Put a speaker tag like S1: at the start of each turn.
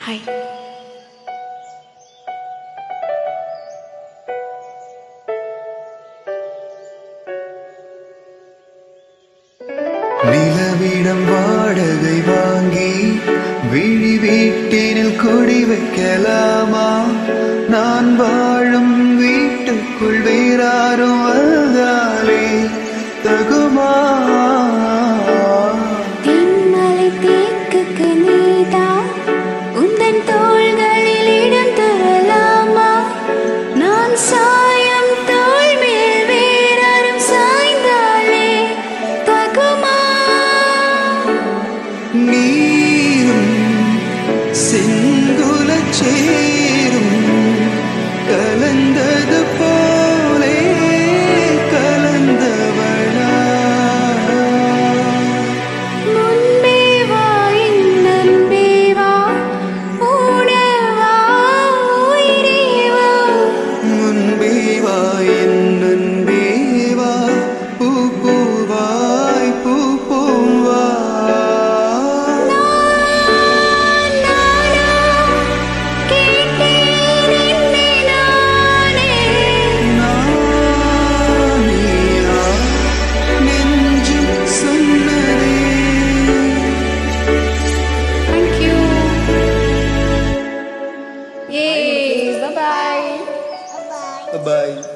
S1: Hi.
S2: நிலவிடம் வாடகை வாங்கி விழி வீட்டினில் கொடி வைக்கலாமா? நான் வாழும் வீட்டுக்குள் வேறாரும் வந்தாலே தகுமா?
S3: தென்மலை தேக்குக்கு நீதான் உந்தன் தோள்களில் இடம் தரலாமா? நான் சாயம் தோள் மேல் வேறாரும் சாய்ந்தாலே தகுமா?
S2: நீரும் செங்குலச் சேரும் கலந்தது போலே கலந்தவளா?
S3: முன்பே வா என் அன்பே வா, உணவா உயிரே வா.
S2: முன்பே வா என் அன்பே வா, பூ பூவாய் பூ பூவா.
S3: நானா கேட்டேன் என்னை நானே.
S2: நானியா நெஞ்சு சொன்னதே.
S1: Thank you. Yay. Bye-bye.
S2: Bye.